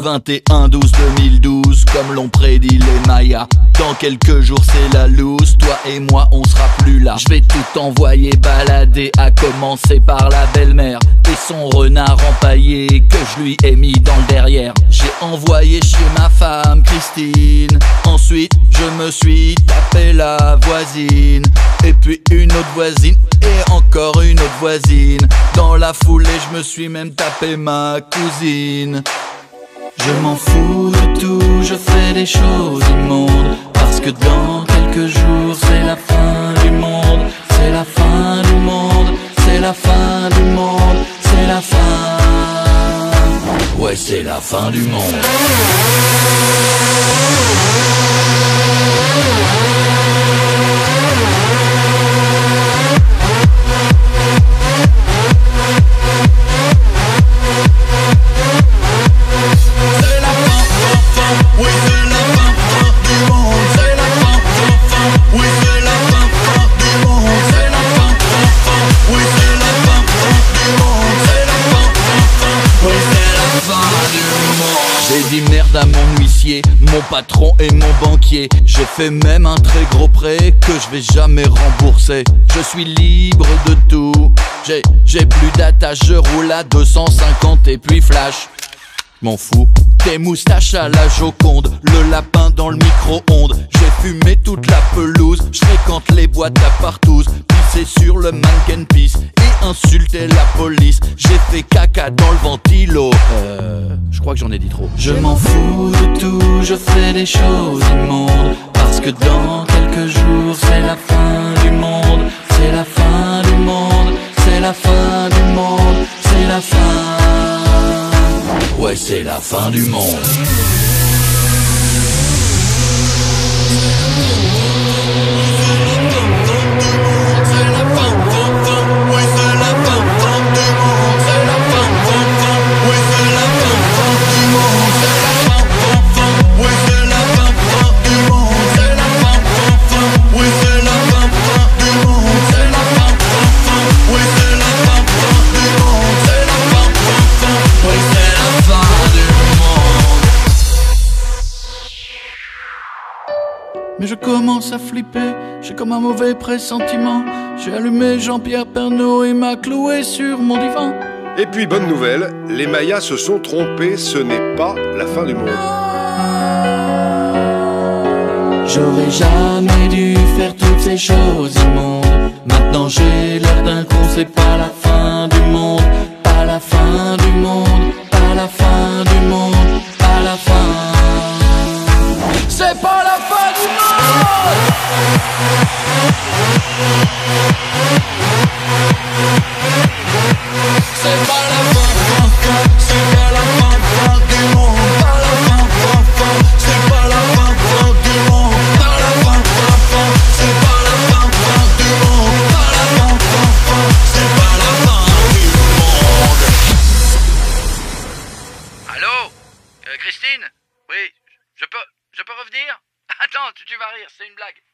21/12/2012, comme l'ont prédit les Mayas. Dans quelques jours c'est la loose, toi et moi on sera plus là. Je vais tout envoyer balader, à commencer par la belle-mère et son renard empaillé que je lui ai mis dans le derrière. J'ai envoyé chier ma femme Christine, ensuite je me suis tapé la voisine, et puis une autre voisine, et encore une autre voisine. Dans la foulée je me suis même tapé ma cousine. Je m'en fous de tout, je fais des choses immondes, parce que dans quelques jours c'est la fin du monde. C'est la fin du monde, c'est la fin du monde, c'est la fin. Ouais, c'est la fin du monde. J'ai dit merde à mon huissier, mon patron et mon banquier. J'ai fait même un très gros prêt que je vais jamais rembourser. Je suis libre de tout, j'ai plus d'attache, je roule à 250 et puis flash. M'en fous, tes moustaches à la Joconde, le lapin dans le micro-ondes. J'ai fumé toute la pelouse, je fréquente les boîtes à partouze, pissé sur le mannequin pisse et insulté la police. J'ai fait caca dans le ventilo. Je crois que j'en ai dit trop. Je m'en fous de tout, je fais des choses immondes, parce que dans quelques jours c'est la fin du monde. C'est la fin du monde, c'est la fin du monde, c'est la fin. Ouais, c'est la fin du monde. Mais je commence à flipper, j'ai comme un mauvais pressentiment. J'ai allumé Jean-Pierre Pernaut et m'a cloué sur mon divan. Et puis bonne nouvelle, les Mayas se sont trompés, ce n'est pas la fin du monde. J'aurais jamais dû faire toutes ces choses immondes. Maintenant j'ai l'air d'un con, c'est pas la fin du monde. Pas la fin du monde, pas la fin du monde, pas la fin. C'est pas la fin du monde. C'est pas la fin, c'est pas la fin du monde. Pas la fin, c'est pas la fin du monde. Pas la fin, c'est pas la fin du monde. Pas la fin, c'est pas la fin du monde. Allô, Christine? Oui, je peux revenir? Attends, tu vas rire, c'est une blague.